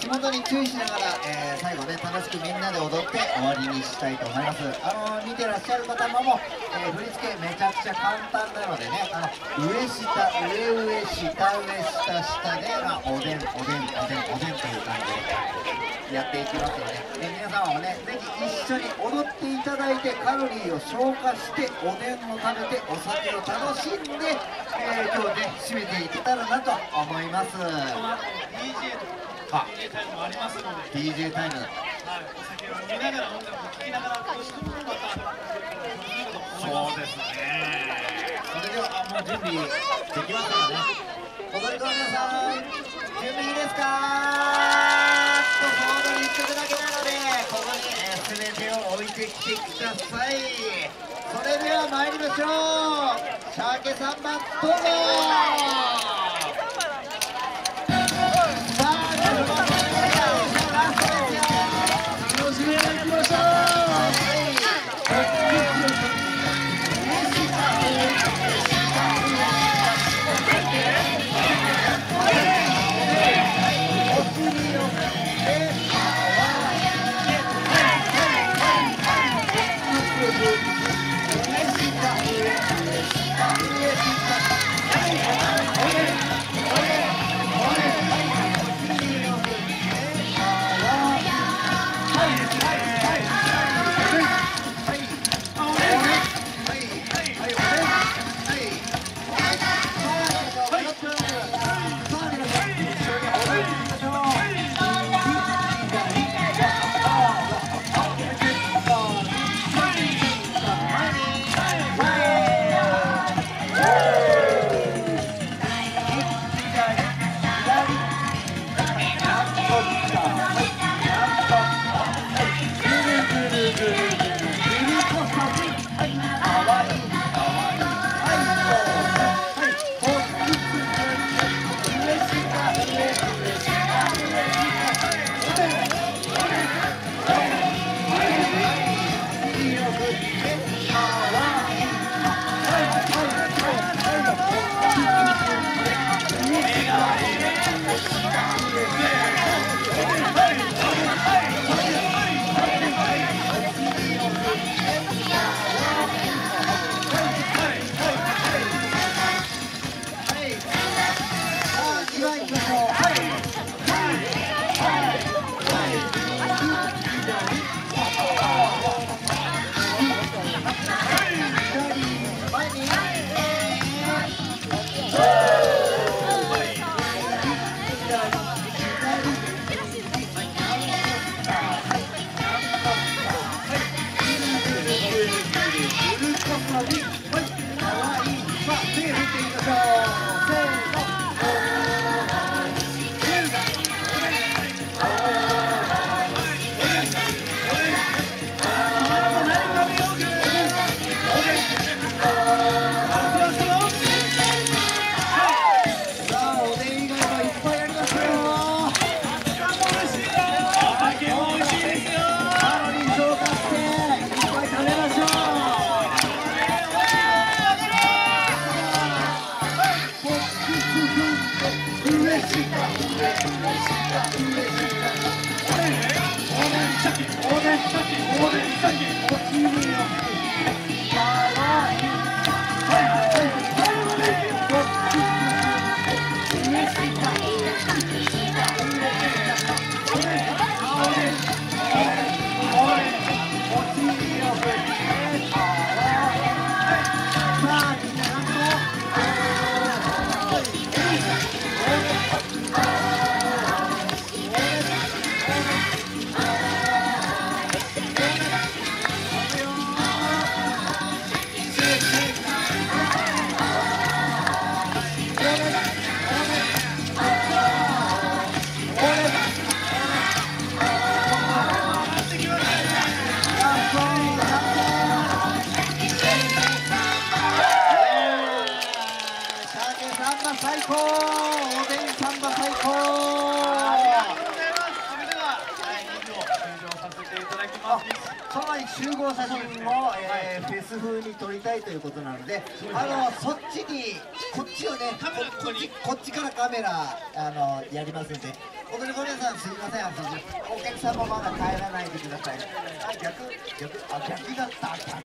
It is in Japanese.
元に注意しながら、最後ね楽しくみんなで踊って終わりにしたいと思います。見てらっしゃる方も、振り付けめちゃくちゃ簡単なのでね、上下上下下で、おでんという感じでやっていきますので、皆様もねぜひ一緒に踊っていただいてカロリーを消化しておでんを食べてお酒を楽しんで、今日ね締めていけたらなと思います。 DJ タイムもありますので、 DJ タイム、 はい、お酒を飲みながら音楽を聴きながら楽しくまた楽しめると思います。 そうですね。それではもう準備できましたかね。踊り子の皆さん準備いいですか？と踊り1曲だけなのでここに全てを置いてきてください。それでは参りましょう。シャーケ3番どうぞ。最高、おでんサンバ最高。 ありがとうございます。それでは第2部を終了させていただきます。 その前に集合写真も、フェス風に撮りたいということなので、そっちにこっちをねこっちからカメラやりますんで、 踊り子皆さんすいません、お客様まだ帰らないでください。あ、逆だった。